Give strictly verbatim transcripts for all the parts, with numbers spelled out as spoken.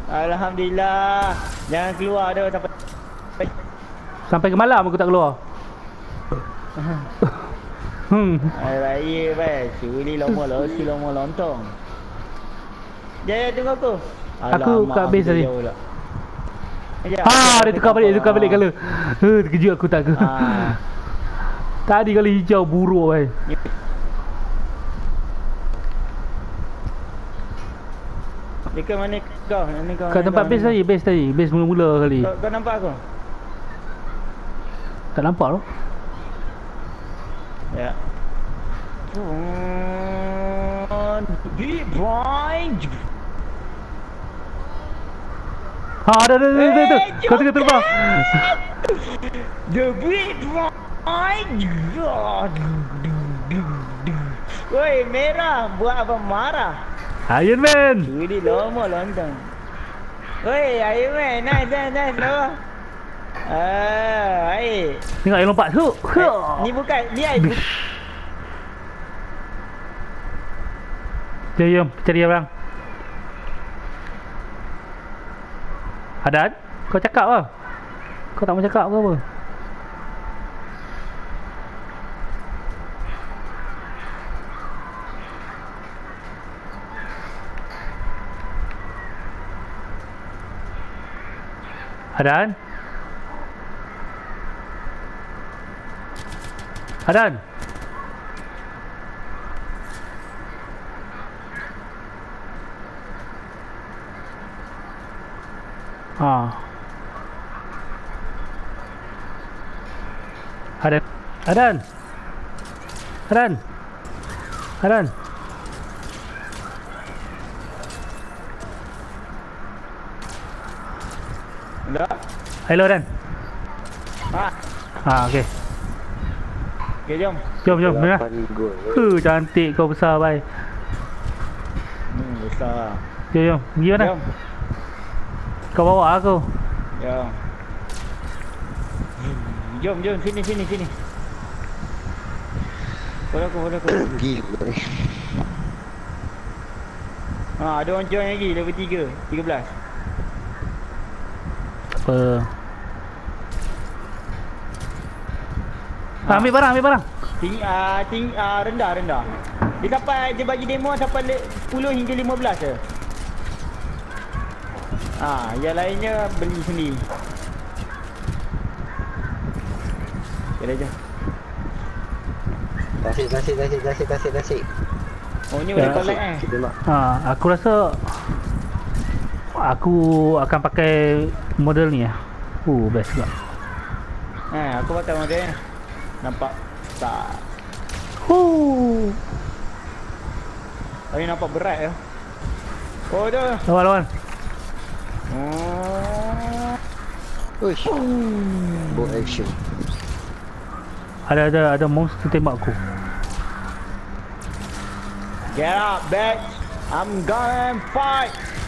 Alhamdulillah. Jangan keluar dah sampai Sampai ke malam aku tak keluar. Hmm. Hari raya bai, curi lama lah, si lama lontong. Jaya tunggu aku. Aku kat base tadi. Ha, Ha, dia tukar balik, dia tukar balik colour. Huh, terkejut aku tak ke. Ha. Tadi kali hijau buruk bai. Dekat mana kau? Ni kau. Kat tempat base tadi, base tadi, base mula-mula kali. Kau, kau nampak aku? Tak nampak tu. Ya. Deep boy. Ha, ada ada ada ada. Kau tengah terbang. The big boy. Woi, merah buat apa marah? Iron Man. Jadi lama lontong. Woi, Iron Man, nice nice nice lama. Ah, ai. Tengok yang lompat tu. Ni bukan, ni ai. Jom, jom, cari orang. Hadan, kau cakap lah. Kau tak mau cakap ke apa? Hadan? Hadan? Ha. Hadan? Hadan? Hadan? Hadan? Dah. Hello Dan. Ha. Ha, okey. Okey, jom. Jom, jom. Mana? Huh, cantik kau besar bai. Hmm, besar. Jom, jom. Pergi mana? Jom. Kau bawa aku. Jom. Jom, jom sini sini sini. Follow aku, follow aku. Gila. Ha, ada orang join lagi level tiga, tiga belas. Apa? Ha, ambil barang, ambil barang. Tinggi ah uh, tinggi ah uh, rendah rendah. Dia sampai dia bagi demo sampai sepuluh hingga lima belas je. Ah, yang lainnya beli sendiri. Okey je. Tasik, tasik, tasik, tasik, tasik, tasik. Oh, ni boleh collect eh. Ha, aku rasa aku akan pakai model ni lah. Oh, best juga. Eh, aku pakai model ni. Nampak tak? Huh. Ini nampak berat ya. Oh, dah. Lawan, lawan. Oh. Uish. Bow action. Ada ada ada monster tembak aku. Get up, bitch. I'm gonna fight.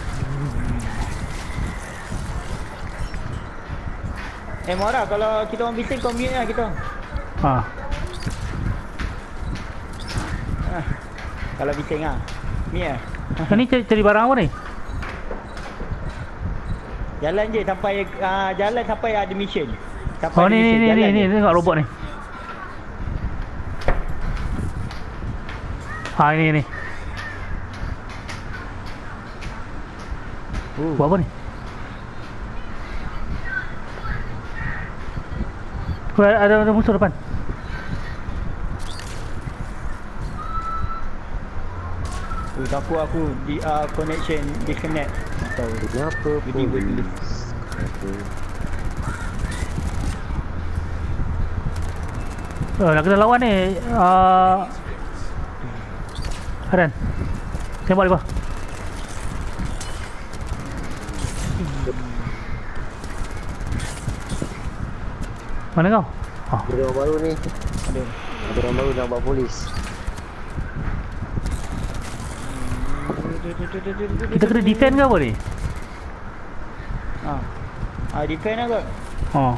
Eh, Mora, kalau kita orang bising kau mute lah kita. Ha. Ah, kalau bising ah. Ni ah. Ni cari, cari barang apa ni? Jalan je sampai uh, jalan sampai ada mission. Sampai Oh ada ni ni mission, ni ni, je. ni tengok robot ni. Ha, ini ni. Uh. Buat apa ni? Oh, ada ada musuh depan. Uh, takut aku di uh, connection disconnect. Tahu Ini apa Budi budi. Oh, nak kena lawan ni. Uh, Haran. Tembak dia. Mana kau? Oh. Ada orang baru ni. Ada. Ada orang baru nak buat polis. Kita kena defend ke apa ni? Ha. Ah, defend lah kot. Oh.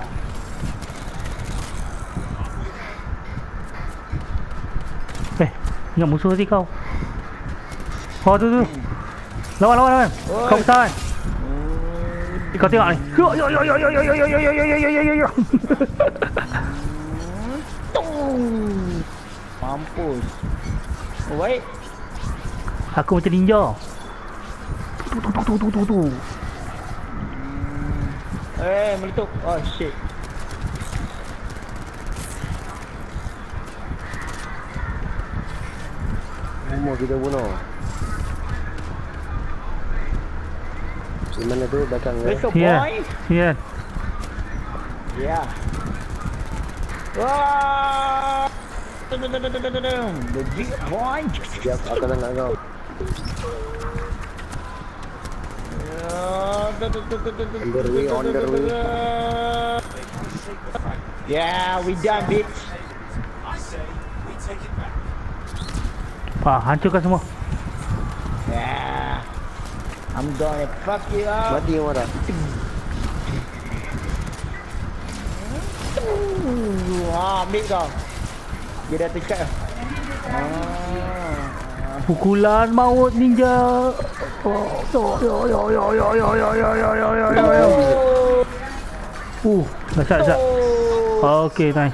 Eh, ingat musuh tadi kau. Oh tu tu. Lawan lawan lawan. Oi. Kau besar kan? Oh. Kau tengok ni. Yo yo yo yo yo yo yo yo yo yo yo yo yo yo. Mampus. Oh, baik. Aku macam ninja. Tu tu tu tu tu tu. Eh, meletup. Oh shit. Semua kita bunuh. Di mana tu belakang ke? Besok Ya. boy. Ya. Ya. Wah. The big boy. Siap, aku tengok kau. On the way, on the way. Yeah, we done, bitch. Ah, hancurkan semua. Yeah. I'm gonna fuck you up. Mati yang mana? Ah, ambil kau. Dia dah tekat. Ah. Pukulan maut ninja. Oh, yo yo yo yo yo yo yo yo yo yo yo yo yo. Uh, dahsyat dahsyat. Okay, nice.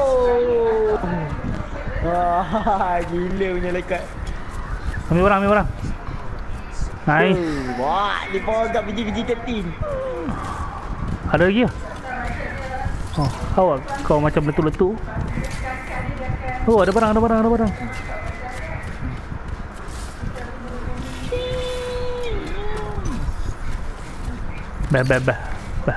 Wah, gila punya lekat. Ambil orang, ambil orang. Nice. Wah, ni power kat P G P G thirteen. Ada lagi lah. Oh, awak kau macam letup-letup. Oh, ada barang, ada barang, ada barang. Bah, bah, bah, bah.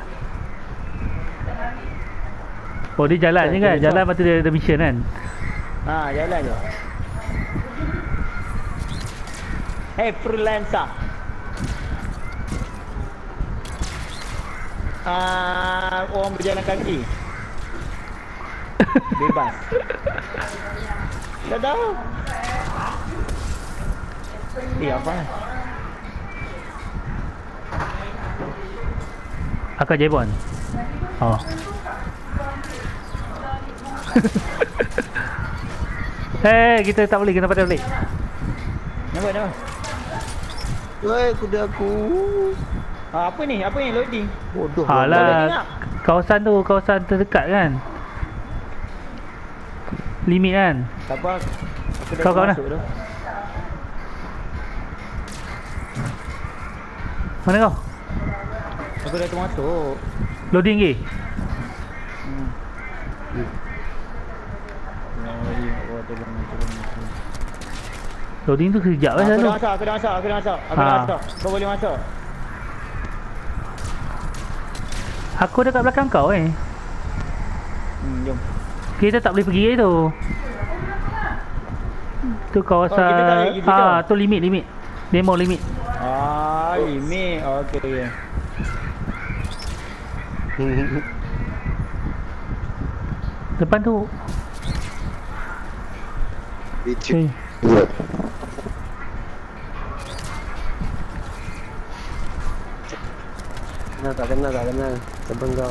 Oh, dia jalan je kan? Jalan lepas tu dia ada mission kan? Ha, jalan je. Hey, freelancer. Ah, orang berjalan kaki. Bebas. Dah tahu. Eh, apa? Akak Jebon. Oh. Hei, kita tak boleh, kita tak boleh. Nampak, nampak. Woi, kuda aku. Ah, apa ni? Apa ni loading? Bodoh. Alah, kawasan tu, kawasan terdekat kan? Limit kan? Tak apa. Aku dah Kau kat mana? masuk dah. Mana kau? Aku dah termasuk. Loading ke? Hmm. Loading. Oh, tolong, tolong, tolong. Loading tu sekejap lah Aku selalu. dah masuk, aku dah masuk, aku dah masuk. Aku dah Ha. masuk. Kau boleh masuk. Aku dekat belakang kau eh. Hmm, jom. Kita tak boleh pergi ke tu. Tu kawasan. Oh, kita tak boleh pergi Ah, situ? tu limit, limit. Demo limit. Ah, ini. Okey. Depan tu. Itu. Eh. Kena tak kena tak kena. Terbang kau.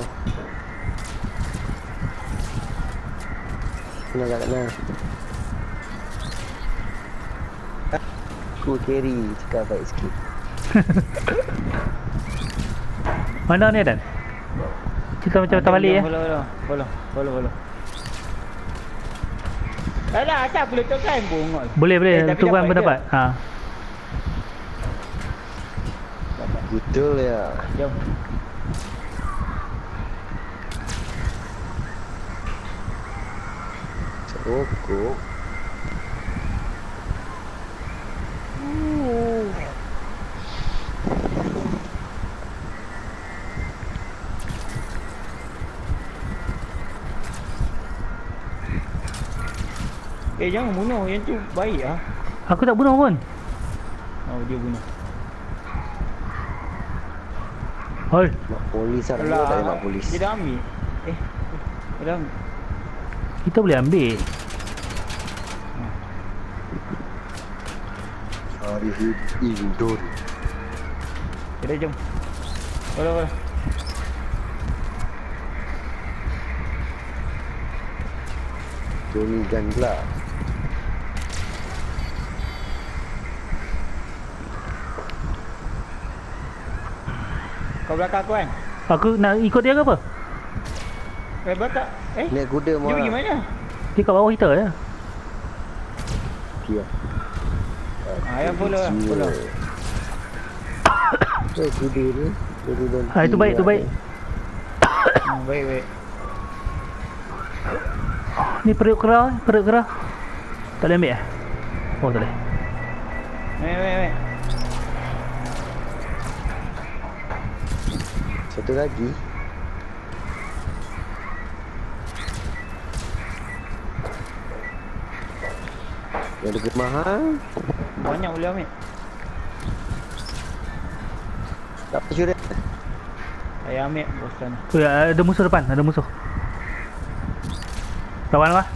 Kena tak kena. Aku carry. Cakap baik sikit. Mana ni Dan? Kita macam tak balik ya. Follow, follow. Follow, follow, follow. Alah, asal aku letakkan bongol. Boleh boleh, Eh, tapi tukar dapat pendapat. Ha. Betul ya. Jom. Rokok. Eh, jangan bunuh. Yang tu baik ah. Aku tak bunuh pun. Oh, dia bunuh. Hoi. Mak polis lah. Alah. Tak ada mak polis. Dia dah ambil. Eh, dia dah ambil. Kita boleh ambil. Arif Indon. Kita jom. Follow, follow. Tony Gun pula. Kau belakang aku kan? Aku nak ikut dia ke apa? Eh, belakang. Eh, Naik kuda dia pergi mana? mana? Dia kat bawah kita je. Dia. Ah, yang follow lah. Follow. Eh, kuda ni. Kuda berhenti Ha, itu baik, itu lah baik. ni. Hmm, baik, baik. Ni periuk kerah, periuk kerah. Tak boleh ambil eh? Oh, tak boleh. Baik, baik, baik. Satu lagi. Yang lebih mahal. Banyak boleh ambil. Tak apa curi. Saya ambil bosan. Oh, ya, ada musuh depan, ada musuh. Lawan apa?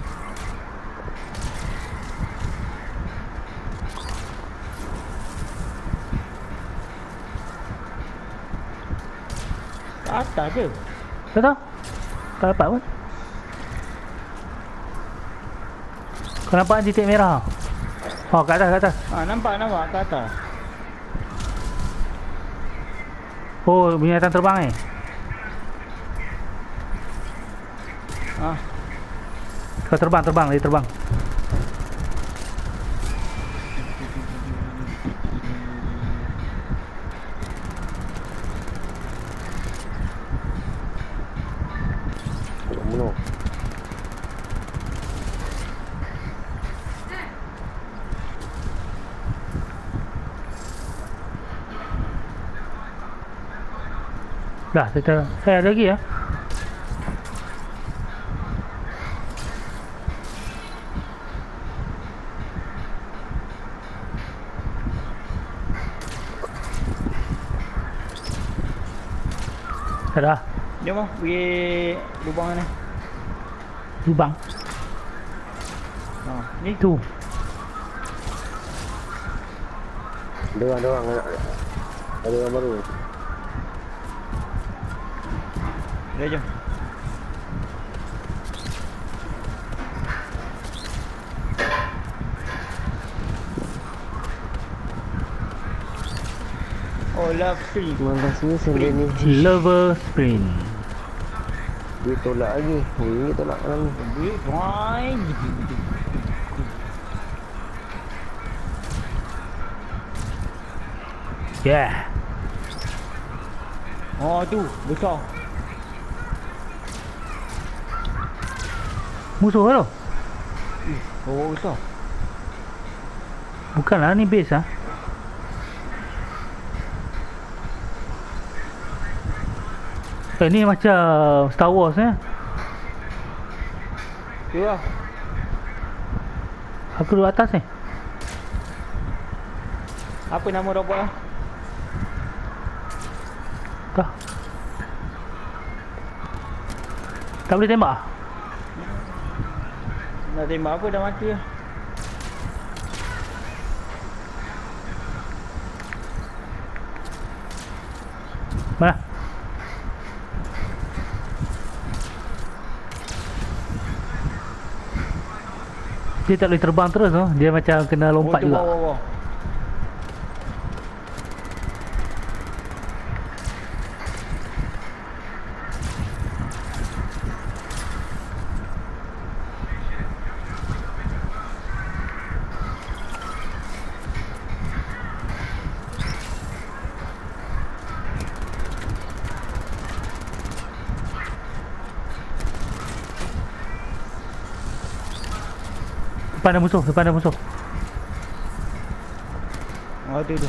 Kat atas je. Tak tahu. Tak dapat pun. Kau nampak titik merah? Oh, kat atas, kat atas. Ah, nampak, nampak kat atas. Oh, binatang terbang eh. Ah, Kau terbang, terbang, dia terbang. Bunuh. Dah, saya, saya ada lagi ya. Tak dah. jom ah, pergi lubang mana? Lubang. Ah, ni. Tu. Ada orang, ada orang. Ada orang baru. Dah, jom. Oh, love tree. Malas ni sendiri ni. Lover sprint. Dia tolak lagi. Ini tolak lagi. Duit, boy. Yeah. Oh, tu. Besar. Musuh ke tu? Oh, besar. Bukanlah, ni base ah. Eh, ni macam Star Wars eh. Tu lah. Aku duduk atas ni. Apa nama robot lah? Tak. Tak boleh tembak ah? Nak tembak apa dah mati lah. Mana? Dia tak boleh terbang terus tu. Dia macam kena lompat oh, tu juga. bawah, bawah. Depan ada musuh, depan ada musuh. Oh, tu tu.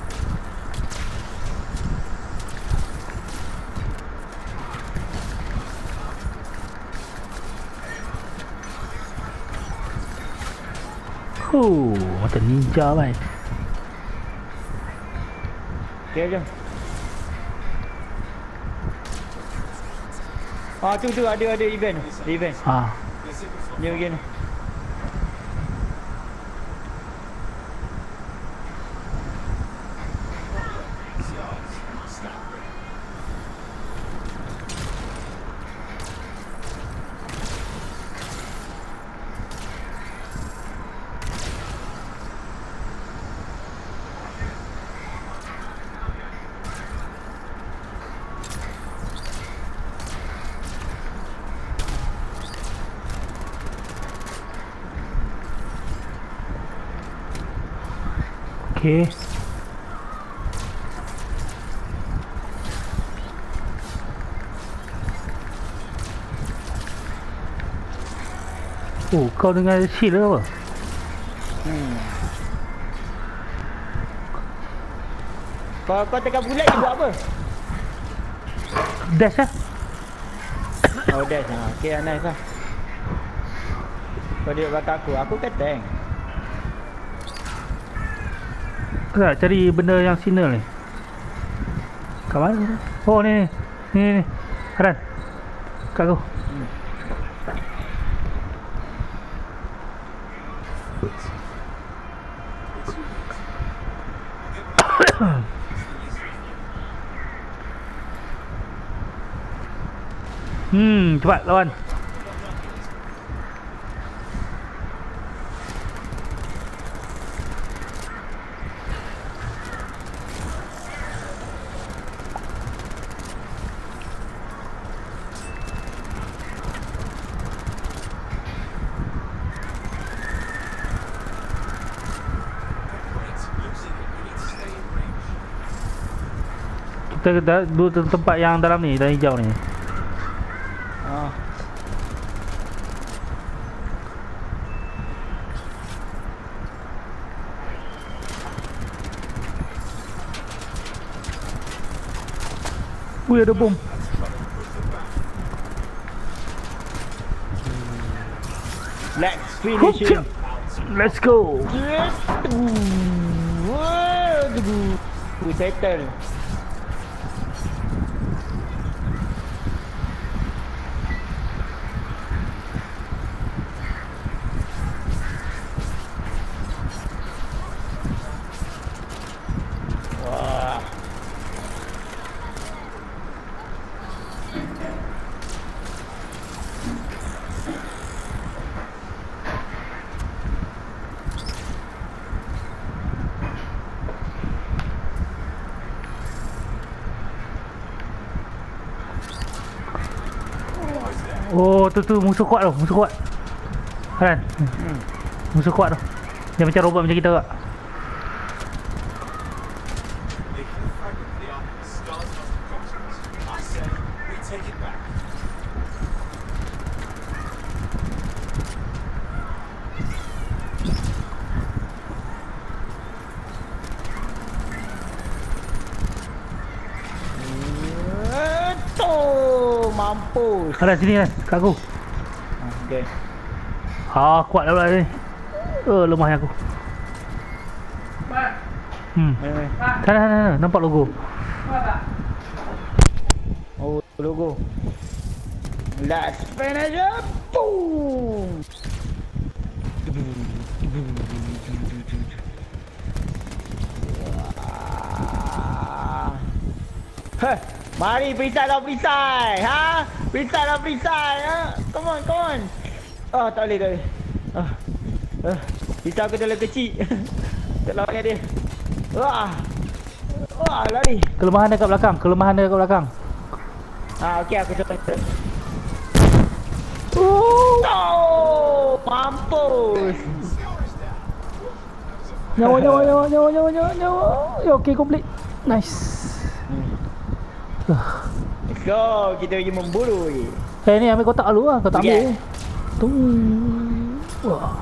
Huh, macam ninja baik. Okay, jom. Ah, tu tu ada ada event. Ada event. Ah. Jom pergi ni. Okey. Oh, kau dengan shield ke apa? Hmm. Kau kau tekan bulat dia buat apa? Dash lah. Oh dash ha. Okey nice lah. Kau duduk belakang aku. Aku kan tank. Tak, cari benda yang signal ni. Kat mana? Oh ni ni. Ni ni. ni. Haran. Kat kau. Hmm. Hmm, cepat lawan. Kita dah dua tempat yang dalam ni, dalam hijau ni. Ah. Wih, ada bom. Let's finish him. Let's go. Yes. Wow. We settle. Oh, tu tu musuh kuat tu, musuh kuat. Kan? Hmm. Musuh kuat tu. Dia macam robot macam kita tak? Mampus. Ada sini kan, kat aku. Okey. Ah, kuat lah pula ni. Eh, lemah aku. Hmm. Mana? Sana sana sana, nampak logo. Oh, logo. Let's finish it. Boom. Heh. Mari perisai lah perisai. Ha? Perisai lah perisai. Ha? Come on, come on. Oh, tak boleh, tak boleh. Ah. Ah. Perisai aku terlalu kecil. Tak lawan dengan dia. Wah. Wah, lari. Kelemahan dia kat belakang, kelemahan dia kat belakang. Ah, okey aku coba. Oh, Oh, mampus. nyawa nyawa nyawa nyawa nyawa nyawa nyawa. Ya, okey, complete. Nice. Let's go, kita pergi memburu lagi. Eh ni ambil kotak dulu lah, kotak ambil. Yeah. Tung. Wah.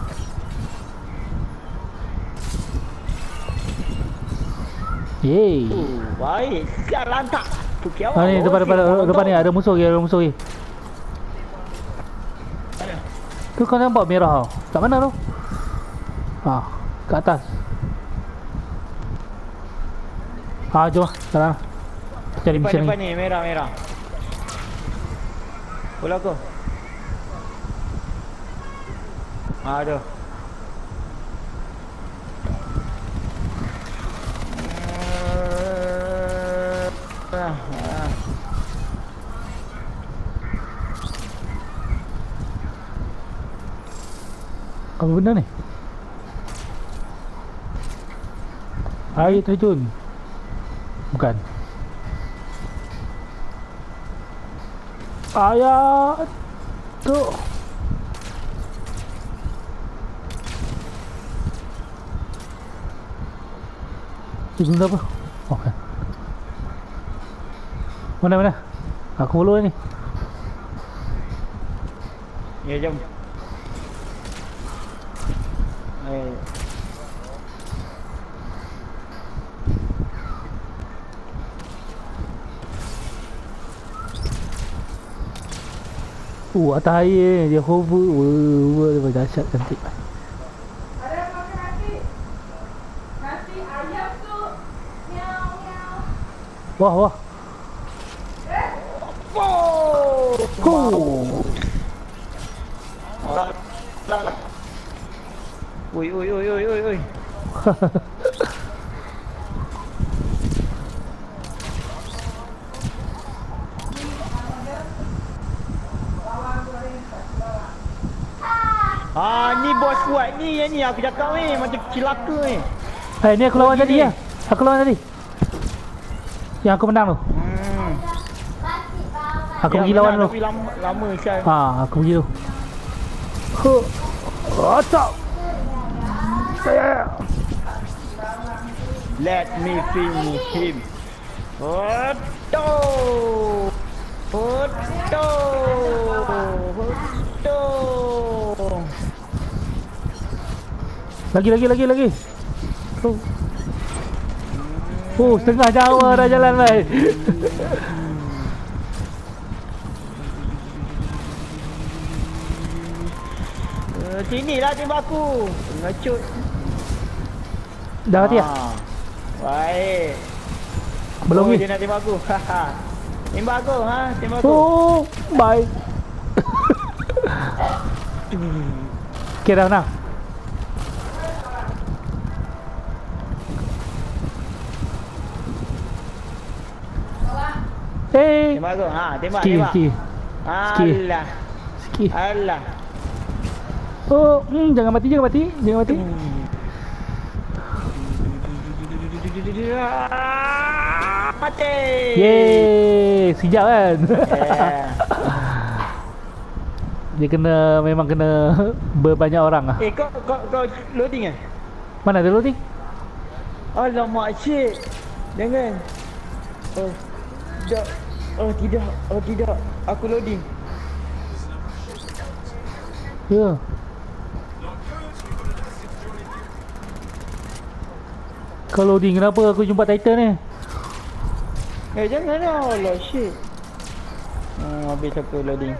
Yeay. Uh, baik. Siap lantak. Pukiau. Ha ni depan depan depan ni ada musuh lagi, ada musuh lagi. Mana? Tu kau nampak merah tau. Kat mana tu? Ha, kat atas. Ha, jom lah. Jalan lah. Cari Depan, mission depan ni. ni, merah, merah. Bola aku. Ah, ada. Ah, ah. Apa benda ni? Air terjun. Bukan. Ayat tu. Dia guna apa? Okey. Mana mana? Aku follow ni. Ya, jom. Eh. Uh, atas air dia hover. Wah, wah, dia dahsyat cantik. Ada makan nasi. Nasi ayam tu. Miau miau. Wah, wah. Oh! Huh. Oi, oi, oi, oi, oi, oi. Ah, ni bos kuat ni yang ni aku cakap ni macam cilaka ni. Eh, ni aku lawan Oh, tadi gini. ya. Aku lawan tadi. Yang aku menang tu. Hmm. Aku Yang pergi lawan menang tu. Tapi lama lama kan. Ha, aku pergi tu. Huh. Acap. Saya. Let me finish him. Hoto. Hoto. Hoto. Lagi lagi lagi lagi. Oh. Oh, setengah Jawa dah jalan baik. Uh, sini lah tembak aku. Ngecut. Dah mati ya? Ah, baik. Belum oh, ni. dia nak tembak aku. Haha. Tembak aku, ha? Tembak aku. Oh, bye. Okay, dah menang. Hey. Tembak aku. Ha, tembak, Sikit, tembak. sikit. Sikit. Alah. Sikit. Alah. Oh, hmm, jangan mati, jangan mati. Jangan mati. Mati. Yeay, sekejap kan? Yeah. Dia kena, memang kena berbanyak orang lah. Eh, kau, kau, kau loading eh? Mana ada loading? Alamak, shit. Jangan. Oh, tidak. Oh, tidak. Oh, tidak. Aku loading. Ya. Yeah. Kau loading, kenapa aku jumpa Titan ni? Eh, jangan lah. Allah, shit. Hmm, habis aku loading.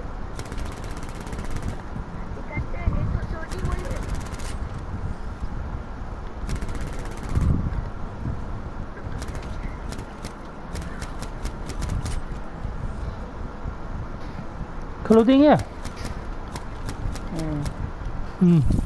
Kau loading ya? Hmm. Hmm.